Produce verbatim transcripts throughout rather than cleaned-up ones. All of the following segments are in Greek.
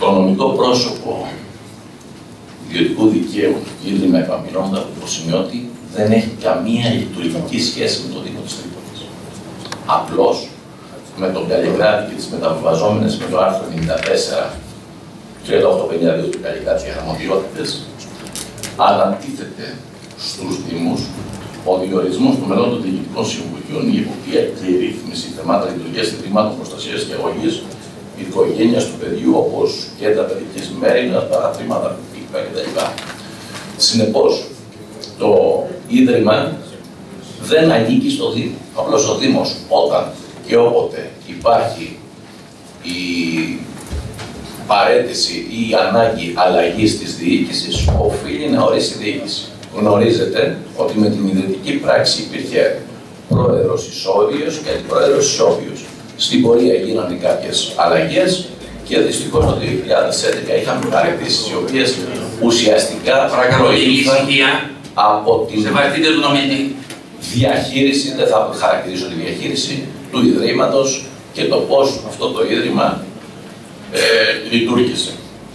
Το νομικό πρόσωπο ιδιωτικού δικαίου του Ίδρυμα Επαμεινώντα του Ποσημιώτη δεν έχει καμία λειτουργική σχέση με το Δήμο της Τρίπολης. Απλώς με τον Καλλικράτη και τις μεταβιβαζόμενες με το άρθρο ενενήντα τέσσερα τριάντα οκτώ πενήντα δύο του Καλλικράτη αρμοδιότητες, ανατίθεται στους Δήμους ο διορισμός των μελών των διοικητικών συμβουλίων, η εποπτεία και η ρύθμιση θεμάτων λειτουργίας ιδρυμάτων προστασίας και αγωγής οικογένειας του παιδιού, όπως κέντρα παιδικής μέρημνας, παρατρήματα κτλ. Συνεπώς, το Ίδρυμα δεν ανήκει στο Δήμο. Απλώς ο Δήμος, όταν και όποτε υπάρχει η παρέτηση ή η ανάγκη αλλαγής της διοίκησης, οφείλει να ορίσει διοίκηση. Γνωρίζετε ότι με την ιδρυτική πράξη υπήρχε πρόεδρος Ισόβιος και αντιπρόεδρος Ισόβιος. Στην πορεία γίνανε κάποιες αλλαγές και δυστυχώς το δύο χιλιάδες έντεκα είχαμε παραιτήσεις οι οποίες ουσιαστικά προήλθαν από την διαχείριση, δεν θα χαρακτηρίσω τη διαχείριση του Ιδρύματος και το πώς αυτό το Ίδρυμα ε, λειτουργήσε.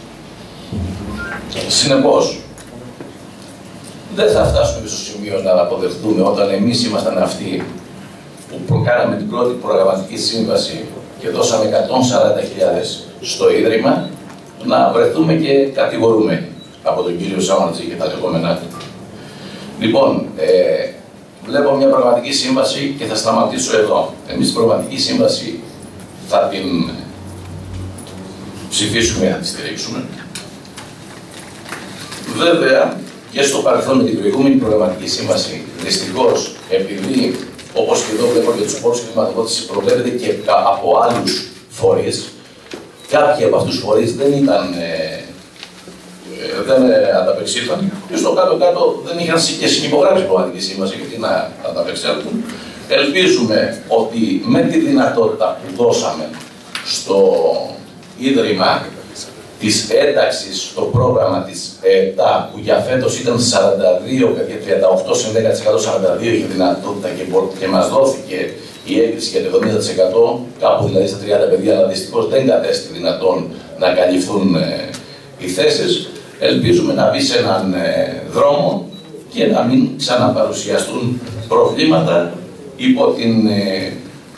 Συνεπώς, δεν θα φτάσουμε στο σημείο να αποδεχτούμε όταν εμείς ήμασταν αυτοί που προκάναμε την πρώτη προγραμματική σύμβαση και δώσαμε εκατόν σαράντα χιλιάδες στο Ίδρυμα, να βρεθούμε και κατηγορούμενοι από τον κύριο Σάμαρτζη και τα λεγόμενά του. Λοιπόν, ε, βλέπω μια προγραμματική σύμβαση και θα σταματήσω εδώ. Εμείς την προγραμματική σύμβαση θα την ψηφίσουμε, θα τη στηρίξουμε. Βέβαια, και στο παρελθόν με την προηγούμενη προγραμματική σύμβαση, δυστυχώς, επειδή όπως και εδώ βλέπω για τους πόρους χρηματοδότησης προβλέπεται και από άλλους φορείς, κάποιοι από αυτούς τους φορείς δεν ήταν, ε, δεν ανταπεξήλθαν και στο κάτω-κάτω δεν είχαν και συνυπογράψει προγραμματική σύμβαση γιατί να ανταπεξέλθουν. Ελπίζουμε ότι με τη δυνατότητα που δώσαμε στο Ίδρυμα της ένταξης στο πρόγραμμα της ΕΤΑ, που για φέτος ήταν σαράντα δύο και τριάντα οκτώ συν δέκα τοις εκατό, σαράντα δύο είχε δυνατότητα και, και μας δόθηκε η έγκριση για το εβδομήντα τοις εκατό, κάπου δηλαδή στα τριάντα παιδιά, αλλά δυστυχώς δεν κατέστη δυνατόν να καλυφθούν ε, οι θέσεις. Ελπίζουμε να μπει σε έναν ε, δρόμο και να μην ξαναπαρουσιαστούν προβλήματα υπό την ε,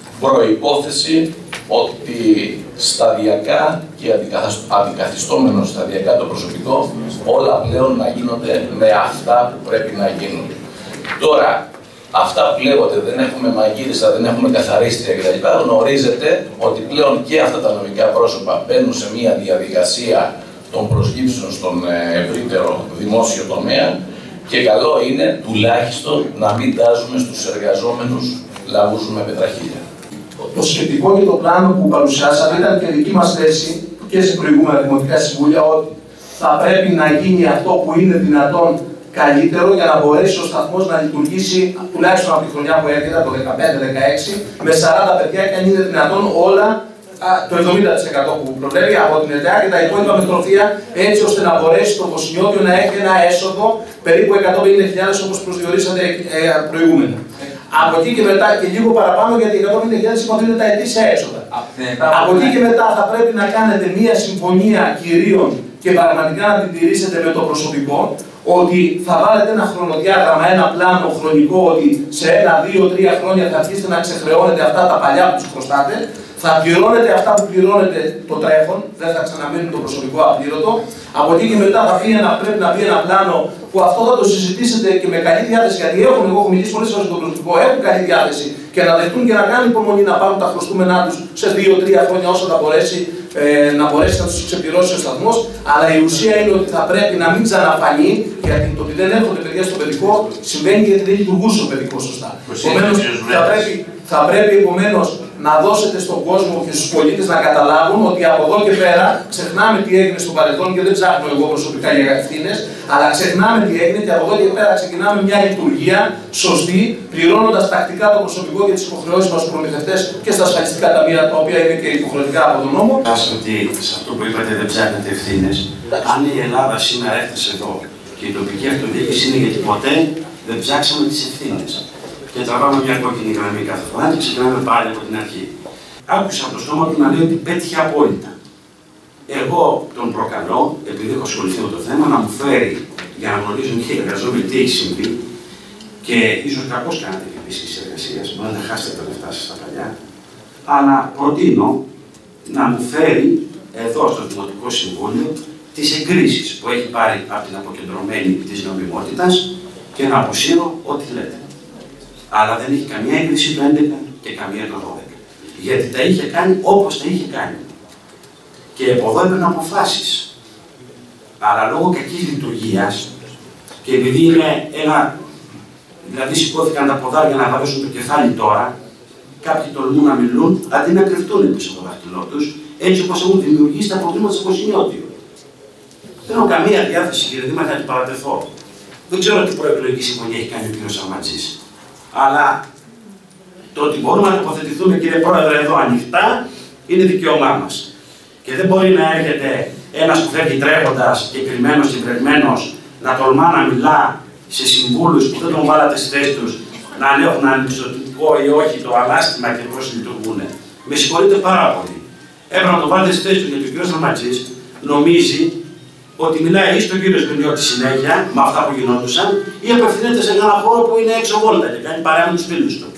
προϋπόθεση ότι σταδιακά και αντικαθιστόμενο σταδιακά το προσωπικό, όλα πλέον να γίνονται με αυτά που πρέπει να γίνουν. Τώρα, αυτά που λέγονται, δεν έχουμε μαγείριστα, δεν έχουμε καθαρίστρια κτλ. Γνωρίζετε ότι πλέον και αυτά τα νομικά πρόσωπα μπαίνουν σε μια διαδικασία των προσλήψεων στον ευρύτερο δημόσιο τομέα και καλό είναι τουλάχιστον να μην τάζουμε στους εργαζόμενους λαγούς με πετραχίλια. Το σχετικό και το πλάνο που παρουσιάσατε ήταν και δική μας θέση και σε προηγούμενα δημοτικά συμβούλια ότι θα πρέπει να γίνει αυτό που είναι δυνατόν καλύτερο για να μπορέσει ο σταθμός να λειτουργήσει τουλάχιστον από τη χρονιά που έρχεται, το δεκαπέντε δεκαέξι, με σαράντα παιδιά και αν είναι δυνατόν όλα το εβδομήντα τοις εκατό που προβλέπει από την ΕΤΑ και τα υπόλοιπα με τροφία, έτσι ώστε να μπορέσει το Ποσημιώτιο να έχει ένα έσοδο περίπου εκατόν πενήντα χιλιάδες όπως προσδιορίσατε ε, προηγούμενα. Από εκεί και μετά και λίγο παραπάνω, γιατί εκατόν πενήντα χιλιάδες είπαμε είναι τα ετήσια έσοδα. Από εκεί και μετά θα πρέπει να κάνετε μία συμφωνία κυρίων και πραγματικά να την τηρήσετε με το προσωπικό, ότι θα βάλετε ένα χρονοδιάγραμμα, ένα πλάνο χρονικό, ότι σε ένα, δύο, τρία χρόνια θα αρχίσετε να ξεχρεώνετε αυτά τα παλιά που τους χρωστάτε, θα πληρώνετε αυτά που πληρώνετε το τρέχον, δεν θα ξαναμείνουν το προσωπικό απλήρωτο. Από εκεί και μετά θα πει ένα, πρέπει να πει ένα πλάνο που αυτό θα το συζητήσετε και με καλή διάθεση, γιατί έχουν, εγώ έχω μιλήσει πολλές φορές με το προσωπικό, έχουν καλή διάθεση και να δεχτούν και να κάνουν υπομονή να πάρουν τα χρωστούμενά τους σε δύο τρία χρόνια όσο θα μπορέσει, ε, να μπορέσει να τους ξεπληρώσει ο σταθμός. Αλλά η ουσία είναι ότι θα πρέπει να μην ξαναφανεί, γιατί το ότι δεν έρχονται παιδιά στο παιδικό συμβαίνει γιατί δεν λειτουργούσε το παιδικό σωστά. Επομένως, θα πρέπει, θα πρέπει επομένως να δώσετε στον κόσμο και στους πολίτες να καταλάβουν ότι από εδώ και πέρα ξεχνάμε τι έγινε στο παρελθόν και δεν ψάχνω εγώ προσωπικά για ευθύνες, αλλά ξεχνάμε τι έγινε και από εδώ και πέρα ξεκινάμε μια λειτουργία σωστή, πληρώνοντας τακτικά το προσωπικό και τις υποχρεώσεις μας στους προμηθευτές και στα ασφαλιστικά ταμεία, τα οποία είναι και υποχρεωτικά από τον νόμο. Ότι σε αυτό που είπατε δεν ψάχνετε ευθύνες. Αν η Ελλάδα σήμερα έφτασε εδώ και η τοπική αυτοδιοίκηση είναι γιατί ποτέ δεν ψάξαμε τις ευθύνες. Και τραβάμε μια κόκκινη γραμμή κάθε φορά και ξεκινάμε πάλι από την αρχή. Άκουσα από το στόμα του να λέει ότι πέτυχε απόλυτα. Εγώ τον προκαλώ, επειδή έχω ασχοληθεί με το θέμα, να μου φέρει για να γνωρίζουν και οι εργαζόμενοι τι έχει συμβεί και ίσως κακώς κάνετε και επίσης της εργασίας, μπορεί να χάσετε τα λεφτά σας στα παλιά, αλλά προτείνω να μου φέρει εδώ στο Δημοτικό Συμβούλιο τις εγκρίσεις που έχει πάρει από την αποκεντρωμένη της νομιμότητας και να αποσύρω ό,τι λέτε. Αλλά δεν έχει καμία έγκριση το έντεκα και καμία το δώδεκα. Γιατί τα είχε κάνει όπως τα είχε κάνει. Και από εδώ έπαιρνε αποφάσεις. Αλλά λόγω κακής λειτουργίας και επειδή είναι ένα. Δηλαδή σηκώθηκαν τα ποδάρια να βαρέσουν το κεφάλι τώρα, κάποιοι τολμούν να μιλούν αντί να κρυφτούν πίσω από το δάχτυλό τους, έτσι όπως έχουν δημιουργήσει τα προβλήματα στο Κοσμιώτιο. Δεν έχω καμία διάθεση, κύριε Δήμαρχε, να την παρατεθώ. Δεν ξέρω τι προεκλογική συμφωνία έχει κάνει ο κύριος Σαρματζής. Αλλά το ότι μπορούμε να τοποθετηθούμε, κύριε Πρόεδρε, εδώ ανοιχτά είναι δικαίωμά μας. Και δεν μπορεί να έρχεται ένας που φεύγει τρέχοντας και κρυμμένος και βρεγμένος να τολμά να μιλά σε συμβούλους που δεν τον βάλατε στη θέση τους να ανέχουν αντιστοτικό ή όχι το ανάστημα και πώς λειτουργούν. Με συγχωρείτε πάρα πολύ. Έπρεπε να το βάλετε στη θέση του γιατί ο κ. Σαρματζής νομίζει ότι μιλάει ή στον κύριο Σμιλιώτη συνέχεια με αυτά που γινόντουσαν ή απευθύνεται σε ένα χώρο που είναι έξω βόλτα και κάνει παρέα με τους φίλους του.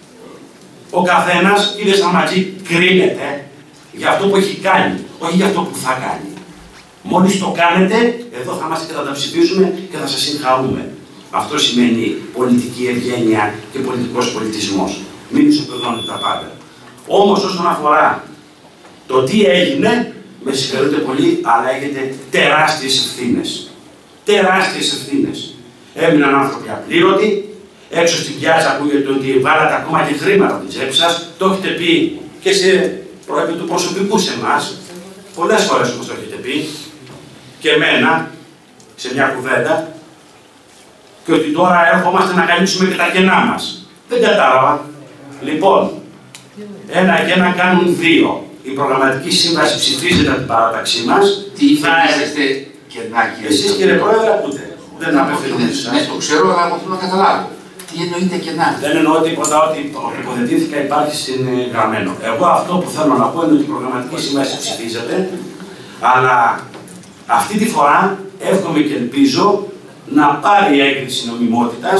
Ο καθένας, κύριε Σαρματζή, κρίνεται για αυτό που έχει κάνει, όχι για αυτό που θα κάνει. Μόλις το κάνετε, εδώ θα είμαστε και θα τα ψηφίσουμε και θα σας συγχαρούμε. Αυτό σημαίνει πολιτική ευγένεια και πολιτικός πολιτισμός. Μην ισοπεδώνετε τα πάντα. Όμως όσον αφορά το τι έγινε, με συγχαρείτε πολύ, αλλά έχετε τεράστιες ευθύνες. Τεράστιες ευθύνες. Έμειναν άνθρωποι απλήρωτοι, έξω στην πιάτσα ακούγεται ότι βάλατε ακόμα και χρήματα από την τσέπη σας. Το έχετε πει και σε προέπειτα του προσωπικού σε εμάς. Πολλές φορές όπως το έχετε πει. Και εμένα, σε μια κουβέντα, και ότι τώρα έρχομαστε να καλύψουμε και τα κενά μας. Δεν κατάλαβα. Λοιπόν, ένα και ένα κάνουν δύο. Η προγραμματική σύμβαση ψηφίζεται από την παράταξή μας. Τι είστε κενά, κύριε. Εσείς, κύριε Πρόεδρε, ακούτε. Δεν απευθύνομαι σε εσάς. Ναι, το ξέρω, αλλά θέλω να καταλάβω. Τι εννοείται κενά. Δεν εννοώ τίποτα ότι υποθετήθηκα υπάρχει στην γραμμένο. Εγώ αυτό που θέλω να πω είναι ότι η προγραμματική σύμβαση ψηφίζεται, αλλά αυτή τη φορά εύχομαι και ελπίζω να πάρει έγκριση νομιμότητας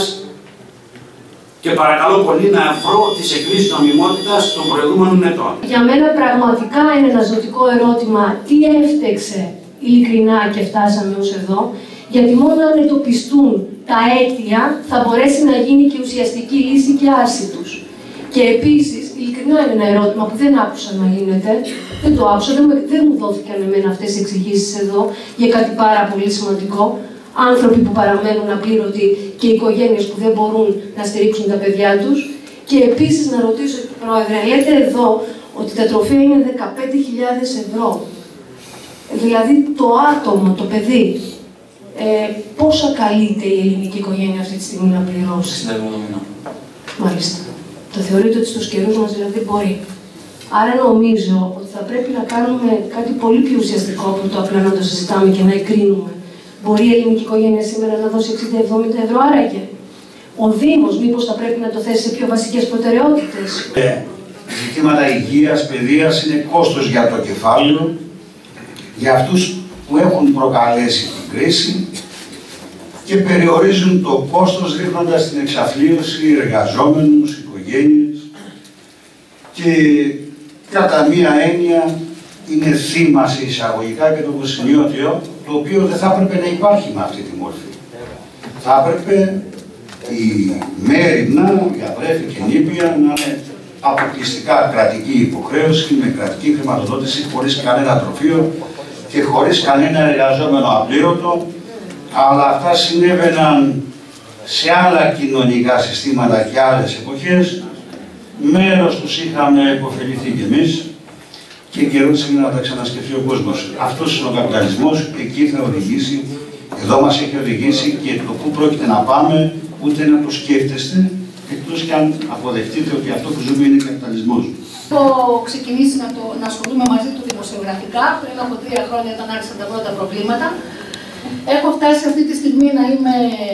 και παρακαλώ πολύ να βρω τις εγκρίσεις νομιμότητας των προηγούμενων ετών. Για μένα πραγματικά είναι ένα ζωτικό ερώτημα τι έφτεξε ειλικρινά και φτάσαμε ως εδώ, γιατί μόνο αν εντοπιστούν τα αίτια θα μπορέσει να γίνει και ουσιαστική λύση και άρση τους. Και επίσης, ειλικρινά είναι ένα ερώτημα που δεν άκουσα να γίνεται, δεν το άκουσα, δεν, δεν μου δόθηκαν εμένα αυτές οι εξηγήσεις εδώ για κάτι πάρα πολύ σημαντικό. Άνθρωποι που παραμένουν απλήρωτοι και οικογένειες που δεν μπορούν να στηρίξουν τα παιδιά τους. Και επίσης να ρωτήσω, Πρόεδρε, λέτε εδώ ότι τα τροφέα είναι δεκαπέντε χιλιάδες ευρώ. Δηλαδή το άτομο, το παιδί, ε, πόσα καλείται η ελληνική οικογένεια αυτή τη στιγμή να πληρώσει. Μάλιστα. Το θεωρείτε ότι στους καιρούς μας δηλαδή μπορεί. Άρα νομίζω ότι θα πρέπει να κάνουμε κάτι πολύ πιο ουσιαστικό από το απλά να το συζητάμε και να εκρίνουμε. Μπορεί η ελληνική οικογένεια σήμερα να δώσει εξήντα με εβδομήντα ευρώ άραγε. Ο Δήμος μήπως θα πρέπει να το θέσει σε πιο βασικές προτεραιότητες. Ε, ζητήματα υγείας, παιδείας είναι κόστος για το κεφάλαιο, για αυτούς που έχουν προκαλέσει την κρίση και περιορίζουν το κόστος ρίχνοντας την εξαθλίωση εργαζόμενους, οικογένειες και κατά μία έννοια είναι θύμα σε εισαγωγικά και το Κοσμιώτιο, το οποίο δεν θα έπρεπε να υπάρχει με αυτή τη μόρφη. Θα έπρεπε η μέριμνα, η αδρέφη και νήπια να είναι αποκλειστικά κρατική υποχρέωση, με κρατική χρηματοδότηση, χωρίς κανένα τροφείο και χωρίς κανένα εργαζόμενο απλήρωτο, αλλά αυτά συνέβαιναν σε άλλα κοινωνικά συστήματα και άλλες εποχές. Μέρος τους είχαμε υποφεληθεί κι εμείς και καιρός είναι να τα ξανασκεφτεί ο κόσμος. Αυτός είναι ο καπιταλισμός, εκεί θα οδηγήσει, εδώ μας έχει οδηγήσει και το πού πρόκειται να πάμε, ούτε να το σκέφτεστε, εκτός και αν αποδεχτείτε ότι αυτό που ζούμε είναι καπιταλισμός. Έχω ξεκινήσει να, το, να ασχολούμαι μαζί του δημοσιογραφικά, πριν από τρία χρόνια όταν άρχισαν τα πρώτα προβλήματα. Έχω φτάσει αυτή τη στιγμή να είμαι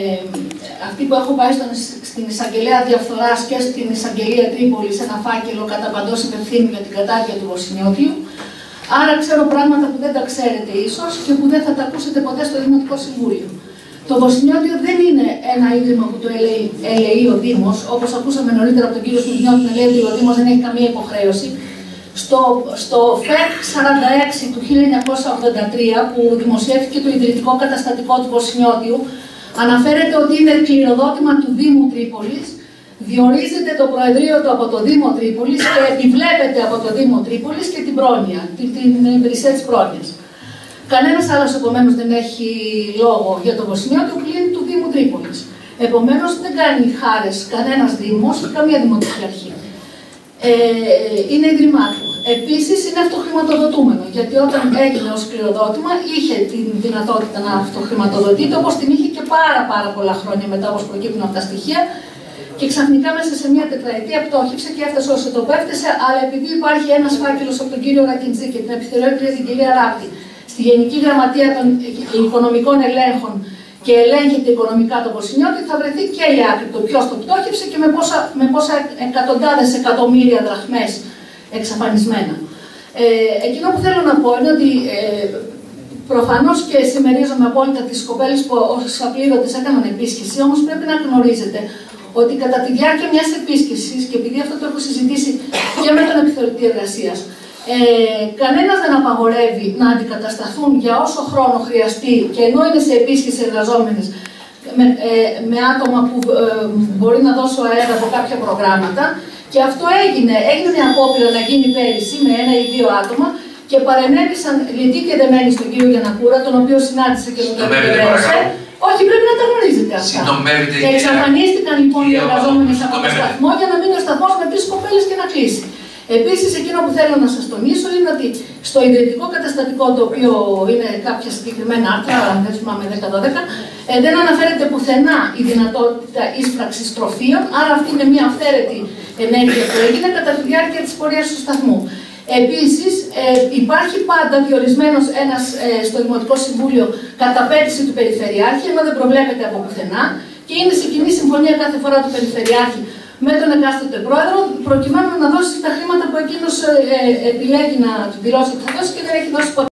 αυτή που έχω πάει στον, στην εισαγγελέα διαφθοράς και στην εισαγγελία Τρίπολης ένα φάκελο κατά παντός υπευθύνου για την κατάρτια του Βοσνιώτιου. Άρα ξέρω πράγματα που δεν τα ξέρετε ίσως και που δεν θα τα ακούσετε ποτέ στο Δημοτικό Συμβούλιο. Το Βοσνιώτιο δεν είναι ένα ίδρυμα που το ελεεί, ελεεί ο Δήμος, όπως ακούσαμε νωρίτερα από τον κύριο Σμιδιώτη να λέει ότι ο Δήμος δεν έχει καμία υποχρέωση. Στο, στο ΦΕΚ σαράντα έξι του χίλια εννιακόσια ογδόντα τρία, που δημοσιεύτηκε το ιδρυτικό καταστατικό του Βοσνιώτιου, αναφέρεται ότι είναι κληροδότημα του Δήμου Τρίπολης, διορίζεται το Προεδρείο του από το Δήμο Τρίπολης και επιβλέπεται από το Δήμο Τρίπολης και την πρόνοια, την, την υπηρεσία της πρόνοιας. Κανένας άλλος επομένως δεν έχει λόγο για το Βοσνιώτιο πλην του Δήμου Τρίπολης. Επομένως δεν κάνει χάρες κανένας Δήμος και καμία δημοτική αρχή. Ε, είναι ιδρυμάτιο. Επίσης είναι αυτοχρηματοδοτούμενο, γιατί όταν έγινε ως κληροδότημα είχε τη δυνατότητα να αυτοχρηματοδοτείται, όπως την είχε και πάρα πάρα πολλά χρόνια μετά, όπως προκύπτουν από τα στοιχεία. Και ξαφνικά μέσα σε μια τετραετία πτώχευσε και έφτασε όσο το πέφτασε, αλλά επειδή υπάρχει ένας φάκελος από τον κύριο Ρακιντζή και την επιθεωρήτρια την κυρία Ράπτη στη Γενική Γραμματεία των Οικονομικών Ελέγχων και ελέγχεται οικονομικά το Βοσνιώτη, θα βρεθεί και η άκρη το ποιος το πτώχευσε και με πόσα, με πόσα εκατοντάδες εκατομμύρια δραχμές εξαφανισμένα. Ε, εκείνο που θέλω να πω είναι ότι ε, προφανώς και συμμερίζομαι απόλυτα τις κοπέλες που ως απλήρωτες έκαναν επίσκεψη, όμως πρέπει να γνωρίζετε ότι κατά τη διάρκεια μιας επίσκεψης, και επειδή αυτό το έχω συζητήσει και με τον επιθεωρητή εργασίας, ε, κανένας δεν απαγορεύει να αντικατασταθούν για όσο χρόνο χρειαστεί και ενώ είναι σε επίσκεψη εργαζόμενες με, ε, με άτομα που ε, μπορεί να δώσω αέρα από κάποια προγράμματα. Και αυτό έγινε, έγινε μια απόπειρα να γίνει πέρυσι με ένα ή δύο άτομα και παρενέβησαν λυτοί και δεμένοι στον κύριο Γιαννακούρα, τον οποίο συνάντησε και τον επιβεβαίωσε. Όχι, πρέπει να τα γνωρίζετε αυτά. Και εξαφανίστηκαν λοιπόν οι εργαζόμενοι από το σταθμό για να μείνει ο σταθμός με τρεις κοπέλες και να κλείσει. Επίσης, εκείνο που θέλω να σας τονίσω είναι ότι στο ιδρυτικό καταστατικό, το οποίο είναι κάποια συγκεκριμένα άρθρα, δεν θυμάμαι δέκα δώδεκα, ε, δεν αναφέρεται πουθενά η δυνατότητα ίσπραξης τροφίων, άρα αυτή είναι μια αυθαίρετη ενέργεια που έγινε κατά τη διάρκεια της πορείας του σταθμού. Επίσης, ε, υπάρχει πάντα διορισμένος ένας ε, στο Δημοτικό Συμβούλιο κατά απέτηση του Περιφερειάρχη, ενώ δεν προβλέπεται από πουθενά, και είναι σε κοινή συμφωνία κάθε φορά του Περιφερειάρχη με τον εκάστοτε πρόεδρο, προκειμένου να δώσει τα χρήματα που εκείνος ε, ε, επιλέγει να του δηλώσει ότι θα δώσει και δεν έχει δώσει ποτέ.